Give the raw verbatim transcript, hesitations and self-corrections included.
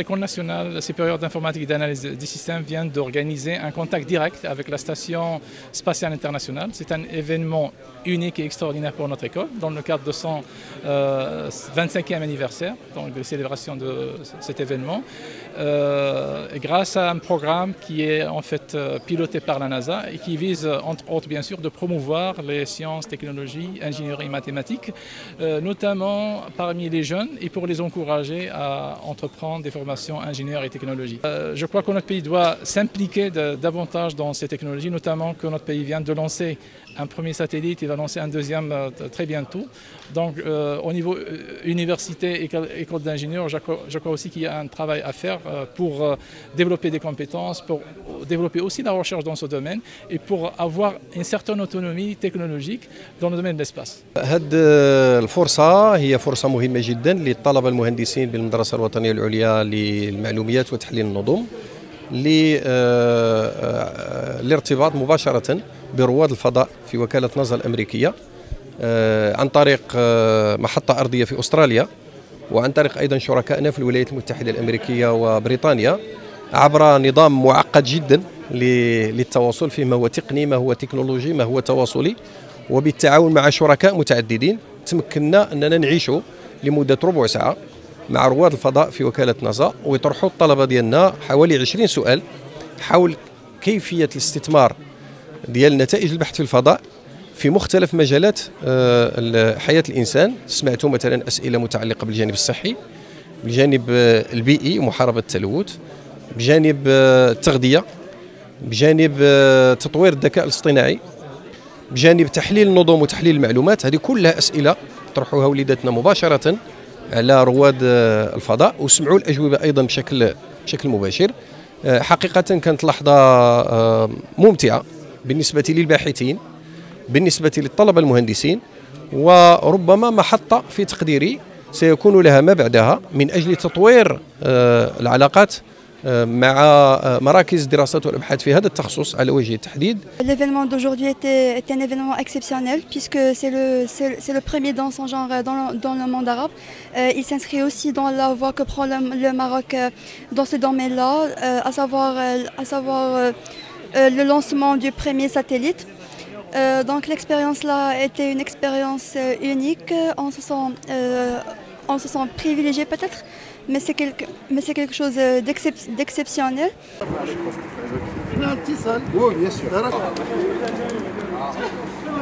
l'École nationale supérieure d'informatique et d'analyse des systèmes vient d'organiser un contact direct avec la Station spatiale internationale. C'est un événement unique et extraordinaire pour notre école dans le cadre de son euh, vingt-cinquième anniversaire, donc de célébration de cet événement. Euh, grâce à un programme qui est en fait piloté par la NASA et qui vise entre autres bien sûr de promouvoir les sciences, technologies, ingénierie et mathématiques, euh, notamment parmi les jeunes et pour les encourager à entreprendre des formations ingénieurs et technologies. Euh, je crois que notre pays doit s'impliquer davantage dans ces technologies, notamment que notre pays vient de lancer un premier satellite, il va lancer un deuxième euh, très bientôt. Donc euh, au niveau euh, université, école, école d'ingénieurs, je, je crois aussi qu'il y a un travail à faire euh, pour euh, développer des compétences, pour développer aussi la recherche dans ce domaine et pour avoir une certaine autonomie technologique dans le domaine de l'espace. هذه الفرصة هي فرصة مهمة جدا للطلبة المهندسين بالمدرسة الوطنية العليا للمعلوميات وتحليل النظم للارتباط مباشرة برواد الفضاء في وكالة ناسا الأمريكية عن طريق محطة أرضية في أستراليا وعن طريق أيضا شركائنا في الولايات المتحدة الأمريكية وبريطانيا عبر نظام معقد جدا للتواصل فيه ما هو تقني ما هو تكنولوجي ما هو تواصلي وبالتعاون مع شركاء متعددين تمكنا أننا نعيشوا لمدة ربع ساعة مع رواد الفضاء في وكالة ناسا ويطرحوا الطلبة ديالنا حوالي عشرين سؤال حول كيفية الاستثمار ديال نتائج البحث في الفضاء في مختلف مجالات حياة الإنسان. سمعتوا مثلا أسئلة متعلقة بالجانب الصحي، بالجانب البيئي ومحاربة التلوث، بجانب التغذية، بجانب تطوير الذكاء الاصطناعي، بجانب تحليل النظم وتحليل المعلومات. هذه كلها أسئلة طرحوها وليداتنا مباشرة على رواد الفضاء وسمعوا الأجوبة أيضا بشكل بشكل مباشر. حقيقة كانت لحظة ممتعة بالنسبة للباحثين، بالنسبة للطلبة المهندسين، وربما محطة في تقديري سيكون لها ما بعدها من أجل تطوير العلاقات مع مراكز الدراسات والابحاث في هذا التخصص على وجه التحديد. L'événement d'aujourd'hui était, était un événement exceptionnel puisque c'est le, c'est le premier dans son genre dans le, dans le monde arabe. Euh, il s'inscrit aussi dans la voie que prend le, le Maroc euh, dans ce domaine-là, euh, à savoir, euh, à savoir euh, euh, le lancement du premier satellite. Euh, donc l'expérience là était une expérience euh, unique. On se sent, euh, on se sent privilégié peut-être. Mais c'est quelque, mais c'est quelque chose d'exceptionnel. Oui, bien sûr.